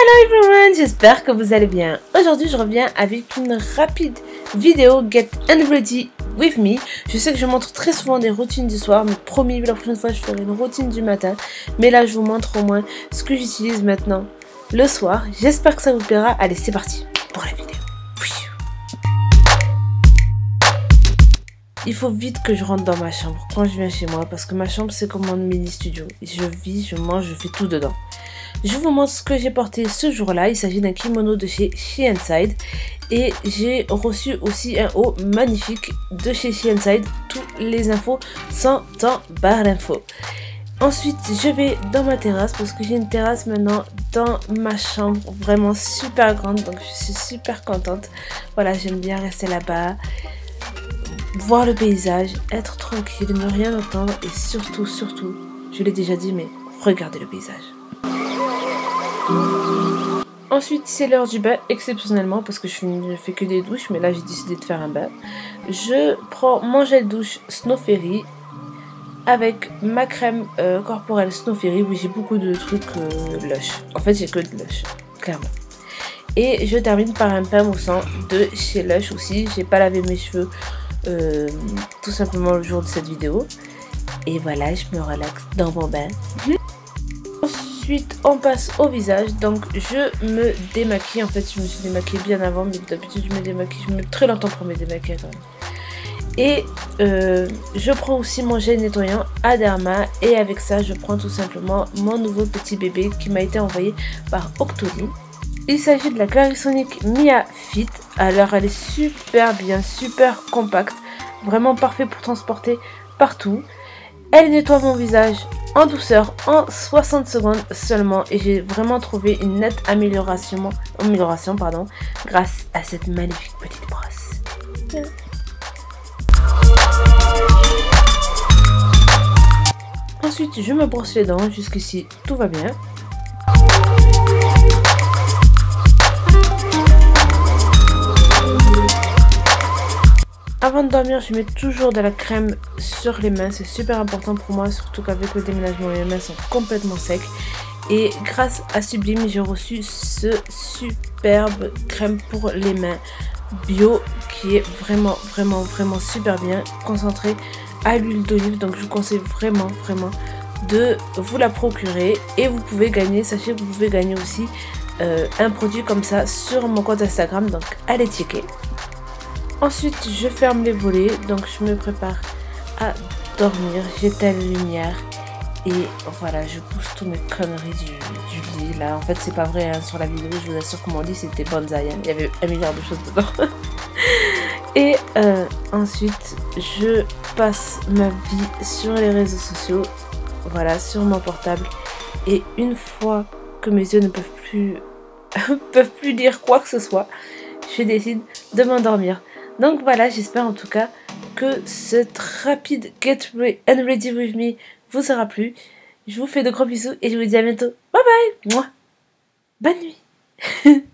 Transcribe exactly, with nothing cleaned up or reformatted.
Hello everyone, j'espère que vous allez bien. Aujourd'hui je reviens avec une rapide vidéo Get and Ready with me. Je sais que je montre très souvent des routines du soir, mais promis la prochaine fois je ferai une routine du matin. Mais là je vous montre au moins ce que j'utilise maintenant le soir. J'espère que ça vous plaira. Allez, c'est parti pour la vidéo. Il faut vite que je rentre dans ma chambre quand je viens chez moi parce que ma chambre c'est comme mon mini studio. Je vis, je mange, je fais tout dedans. Je vous montre ce que j'ai porté ce jour-là. Il s'agit d'un kimono de chez Sheenside. Et j'ai reçu aussi un haut magnifique de chez Sheenside. Toutes les infos sont en barre d'infos. Ensuite, je vais dans ma terrasse parce que j'ai une terrasse maintenant dans ma chambre. Vraiment super grande. Donc je suis super contente. Voilà, j'aime bien rester là-bas. Voir le paysage, être tranquille, ne rien entendre. Et surtout, surtout, je l'ai déjà dit, mais regardez le paysage. Ensuite c'est l'heure du bain exceptionnellement parce que je ne fais que des douches, mais là j'ai décidé de faire un bain. Je prends mon gel douche Snow Fairy avec ma crème euh, corporelle Snow Fairy. Oui, j'ai beaucoup de trucs euh, Lush. En fait j'ai que de Lush, clairement. Et je termine par un pain moussant de chez Lush aussi. J'ai pas lavé mes cheveux euh, tout simplement le jour de cette vidéo. Et voilà, je me relaxe dans mon bain. Ensuite on passe au visage, donc je me démaquille. En fait je me suis démaquillée bien avant, mais d'habitude je me démaquille, je me mets très longtemps pour me démaquiller quand même. Et euh, je prends aussi mon gel nettoyant Aderma, et avec ça je prends tout simplement mon nouveau petit bébé qui m'a été envoyé par Octoly. Il s'agit de la Clarisonic Mia Fit. Alors elle est super bien, super compacte, vraiment parfait pour transporter partout. Elle nettoie mon visage en douceur en soixante secondes seulement, et j'ai vraiment trouvé une nette amélioration, amélioration pardon, grâce à cette magnifique petite brosse. Ensuite je me brosse les dents, jusqu'ici tout va bien. Avant de dormir, je mets toujours de la crème sur les mains. C'est super important pour moi, surtout qu'avec le déménagement, les mains sont complètement secs. Et grâce à Sublime, j'ai reçu ce superbe crème pour les mains bio qui est vraiment, vraiment, vraiment super bien concentré à l'huile d'olive. Donc je vous conseille vraiment, vraiment de vous la procurer. Et vous pouvez gagner, sachez que vous pouvez gagner aussi euh, un produit comme ça sur mon compte Instagram. Donc allez checker. Ensuite je ferme les volets, donc je me prépare à dormir, j'éteins la lumière et voilà, je pousse toutes mes conneries du, du lit. Là en fait c'est pas vrai hein, sur la vidéo, je vous assure que mon lit c'était bonsaï, hein. Il y avait un milliard de choses dedans. Et euh, ensuite je passe ma vie sur les réseaux sociaux, voilà, sur mon portable, et une fois que mes yeux ne peuvent plus peuvent plus lire quoi que ce soit, je décide de m'endormir. Donc voilà, j'espère en tout cas que cette rapide Get and Ready with me vous aura plu. Je vous fais de gros bisous et je vous dis à bientôt. Bye bye. Mouah. Bonne nuit.